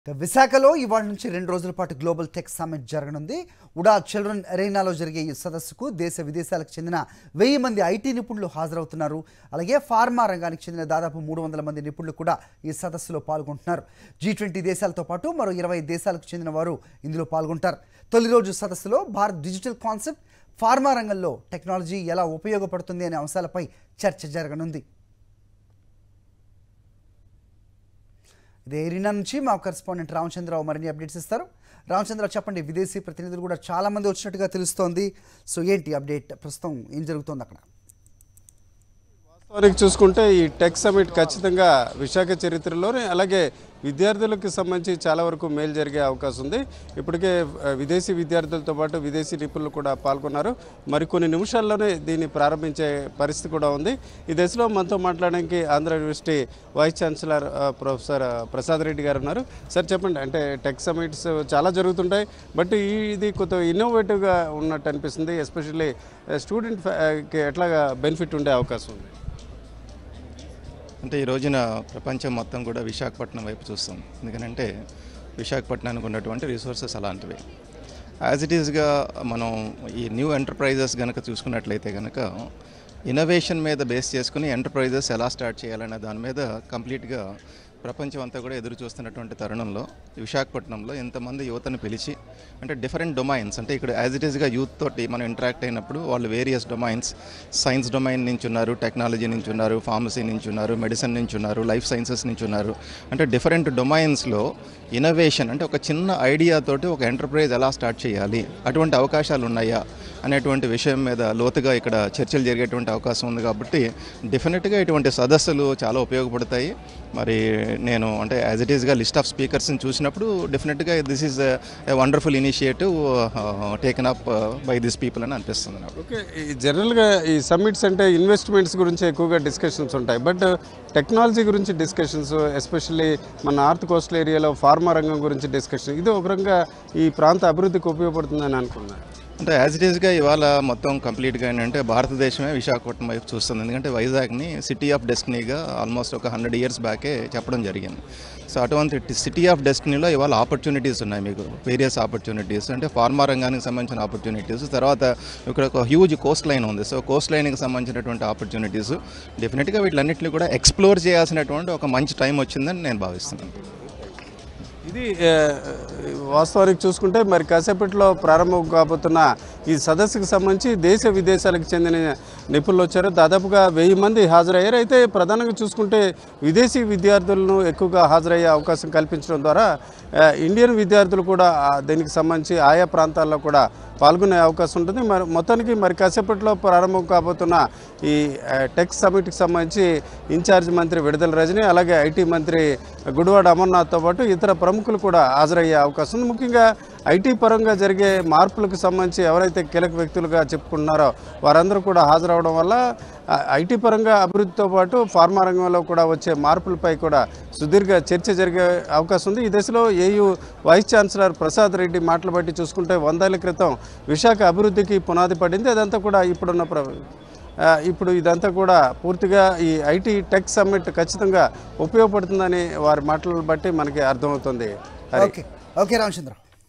విశాఖలో ఇవాళ నుంచి 2 రోజుల పాటు గ్లోబల్ టెక్ సమ్మిట్ జరగనుంది. ఉడా చిల్డ్రన్ అరేనాలో జరిగే ఈ సదస్సుకు దేశ విదేశాలకు చెందిన 1000 మంది ఐటీ నిపుణులు హాజరవుతున్నారు. అలాగే ఫార్మా రంగానికి చెందిన దాదాపు 300 మంది నిపుణులు కూడా ఈ సదస్సులో పాల్గొంటున్నారు. G20 దేశాలతో పాటు మరో 20 దేశాలకు చెందిన వారు ఇందులో పాల్గొంటారు. తొలి రోజు సదస్సులో భారత్ డిజిటల్ కాన్సెప్ట్, ఫార్మా రంగంలో టెక్నాలజీ ఎలా ఉపయోగపడుతుంది అనే అంశాలపై చర్చ జరగనుంది. ఇదే ఏరియా నుంచి మా కరెస్పాండెంట్ రామచంద్రరావు మరిన్ని అప్డేట్స్ ఇస్తారు. రామచంద్రరావు, చెప్పండి. విదేశీ ప్రతినిధులు కూడా చాలా మంది వచ్చినట్టుగా తెలుస్తోంది. సో ఏంటి అప్డేట్, ప్రస్తుతం ఏం జరుగుతోంది అక్కడ? వాస్తవానికి చూసుకుంటే ఈ టెక్ సమిట్ ఖచ్చితంగా విశాఖ చరిత్రలోనే, అలాగే విద్యార్థులకు సంబంధించి చాలా వరకు మేలు జరిగే అవకాశం ఉంది. ఇప్పటికే విదేశీ విద్యార్థులతో పాటు విదేశీ నిపుణులు కూడా పాల్గొన్నారు. మరికొన్ని నిమిషాల్లోనే దీన్ని ప్రారంభించే పరిస్థితి కూడా ఉంది. ఈ దశలో మనతో మాట్లాడడానికి Andhra university vice chancellor professor Prasad Reddy గారు ఉన్నారు. సార్, చెప్పండి. అంటే టెక్ సమిట్స్ చాలా జరుగుతుంటాయి, బట్ ఇది కొంత ఇన్నోవేటివ్గా ఉన్నట్టు అనిపిస్తుంది. ఎస్పెషల్లీ స్టూడెంట్కి ఎట్లాగా బెనిఫిట్ ఉండే అవకాశం ఉంది? అంటే ఈ రోజున ప్రపంచం మొత్తం కూడా విశాఖపట్నం వైపు చూస్తాం. ఎందుకంటే విశాఖపట్నానికి ఉన్నటువంటి రిసోర్సెస్ అలాంటివి. యాజ్ ఇట్ ఈస్గా మనం ఈ న్యూ ఎంటర్ప్రైజెస్ కనుక చూసుకున్నట్లయితే కనుక ఇన్నోవేషన్ మీద బేస్ చేసుకుని ఎంటర్ప్రైజెస్ ఎలా స్టార్ట్ చేయాలనే దాని మీద కంప్లీట్గా ప్రపంచం అంతా కూడా ఎదురు చూస్తున్నటువంటి తరుణంలో విశాఖపట్నంలో ఎంతమంది యువతను పిలిచి, అంటే డిఫరెంట్ డొమైన్స్, అంటే ఇక్కడ యాజ్ ఇట్ ఈస్గా యూత్ తోటి మనం ఇంటరాక్ట్ అయినప్పుడు వాళ్ళు వేరియస్ డొమైన్స్, సైన్స్ డొమైన్ నుంచి ఉన్నారు, టెక్నాలజీ నుంచి ఉన్నారు, ఫార్మసీ నుంచి ఉన్నారు, మెడిసిన్ నుంచి ఉన్నారు, లైఫ్ సైన్సెస్ నుంచి ఉన్నారు. అంటే డిఫరెంట్ డొమైన్స్లో ఇన్నోవేషన్, అంటే ఒక చిన్న ఐడియాతోటి ఒక ఎంటర్ప్రైజ్ ఎలా స్టార్ట్ చేయాలి, అటువంటి అవకాశాలు ఉన్నాయా అనేటువంటి విషయం మీద లోతుగా ఇక్కడ చర్చలు జరిగేటువంటి అవకాశం ఉంది. కాబట్టి డెఫినెట్గా ఇటువంటి సదస్సులు చాలా ఉపయోగపడతాయి. మరి నేను అంటే యాజ్ ఇట్ ఈస్గా లిస్ట్ ఆఫ్ స్పీకర్స్ని చూసినప్పుడు డెఫినెట్గా this is a wonderful initiative taken up by this people అని అనిపిస్తుంది నాకు. ఓకే, జనరల్గా ఈ సమ్మిట్స్ అంటే ఇన్వెస్ట్మెంట్స్ గురించి ఎక్కువగా డిస్కషన్స్ ఉంటాయి, బట్ టెక్నాలజీ గురించి డిస్కషన్స్, ఎస్పెషల్లీ మన నార్త్ కోస్టల్ ఏరియాలో ఫార్మా రంగం గురించి డిస్కషన్, ఇది ఒక రకంగా ఈ ప్రాంత అభివృద్ధికి ఉపయోగపడుతుందని అనుకున్నాను. అంటే యాజ్ ఇట్ ఈస్గా ఇవాళ మొత్తం కంప్లీట్గా ఏంటంటే భారతదేశమే విశాఖపట్నం వైపు చూస్తుంది. ఎందుకంటే వైజాగ్ని సిటీ ఆఫ్ డెస్టినీగా ఆల్మోస్ట్ ఒక 100 years బ్యాకే చెప్పడం జరిగింది. సో అటువంటి సిటీ ఆఫ్ డెస్టినీలో ఇవాళ ఆపర్చునిటీస్ ఉన్నాయి, మీకు వేరియస్ ఆపర్చునిటీస్. అంటే ఫార్మా రంగానికి సంబంధించిన ఆపర్చునిటీస్, తర్వాత ఇక్కడ ఒక హ్యూజ్ కోస్ట్ లైన్ ఉంది. సో కోస్ట్ లైన్కి సంబంధించినటువంటి ఆపర్చునిటీస్ డెఫినెట్గా వీటిలన్నింటినీ కూడా ఎక్స్ప్లోర్ చేయాల్సినటువంటి ఒక మంచి టైం వచ్చిందని నేను భావిస్తున్నాను. ఇది వాస్తవానికి చూసుకుంటే మరి కాసేపట్లో ప్రారంభం కాబోతున్న ఈ సదస్సుకు సంబంధించి దేశ విదేశాలకు చెందిన నిపుణులు వచ్చారు. దాదాపుగా 1000 మంది హాజరయ్యారు. అయితే ప్రధానంగా చూసుకుంటే విదేశీ విద్యార్థులను ఎక్కువగా హాజరయ్యే అవకాశం కల్పించడం ద్వారా ఇండియన్ విద్యార్థులు కూడా దీనికి సంబంధించి ఆయా ప్రాంతాల్లో కూడా పాల్గొనే అవకాశం ఉంటుంది. మరి మొత్తానికి మరి కాసేపట్లో ప్రారంభం కాబోతున్న ఈ టెక్ సమిట్కి సంబంధించి ఇన్ఛార్జ్ మంత్రి విడుదల రజని, అలాగే ఐటీ మంత్రి గుడివాడ అమర్నాథ్తో పాటు ఇతర ప్రముఖులు కూడా హాజరయ్యే అవకాశం ఉంది. ముఖ్యంగా ఐటీ పరంగా జరిగే మార్పులకు సంబంధించి ఎవరైతే కీలక వ్యక్తులుగా చెప్పుకుంటున్నారో వారందరూ కూడా హాజరవడం వల్ల ఐటీ పరంగా అభివృద్ధితో పాటు ఫార్మా రంగంలో కూడా వచ్చే మార్పులపై కూడా సుదీర్ఘ చర్చ జరిగే అవకాశం ఉంది. ఈ దశలో AU vice chancellor Prasad Reddy మాటలు బట్టి చూసుకుంటే 100 ఏళ్ల క్రితం విశాఖ అభివృద్ధికి పునాది పడింది. అదంతా కూడా ఇప్పుడు ఇదంతా కూడా పూర్తిగా ఈ ఐటీ టెక్ సమ్మిట్ ఖచ్చితంగా ఉపయోగపడుతుందని వారి మాటలను బట్టి మనకి అర్థమవుతుంది. ఓకే రామచంద్ర.